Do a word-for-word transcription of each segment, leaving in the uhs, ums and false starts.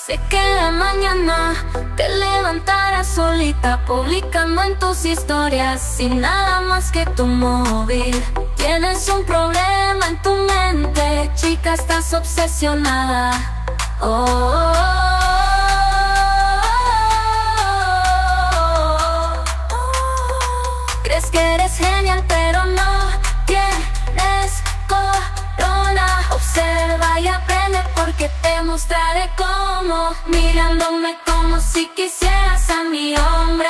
Sé que la mañana te levantarás solita, publicando en tus historias sin nada más que tu móvil. Tienes un problema en tu mente, chica, estás obsesionada. Oh, oh, oh, oh, oh. Crees que eres genial, pero no tienes corona. Observa y aprende, porque te mostraré cómo, mirándome como si quisieras a mi hombre.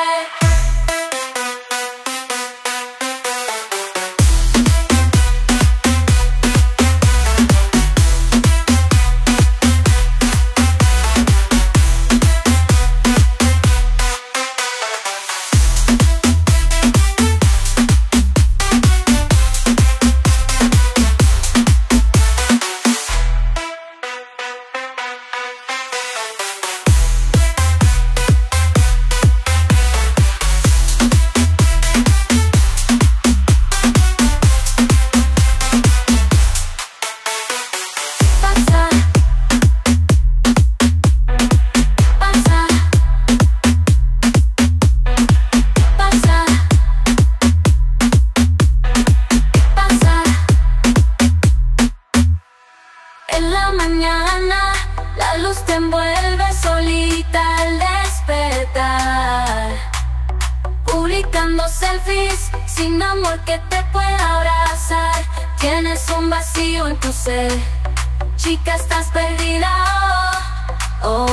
En la mañana la luz te envuelve solita al despertar, publicando selfies sin amor que te pueda abrazar. Tienes un vacío en tu ser, chica, estás perdida. Oh, oh,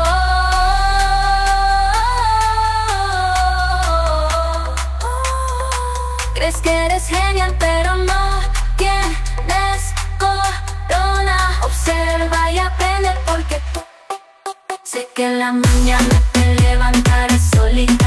oh, oh, oh. Crees que eres genial, pero no tienes corona. Observa y aprende, porque sé que en la mañana te levantarás solita.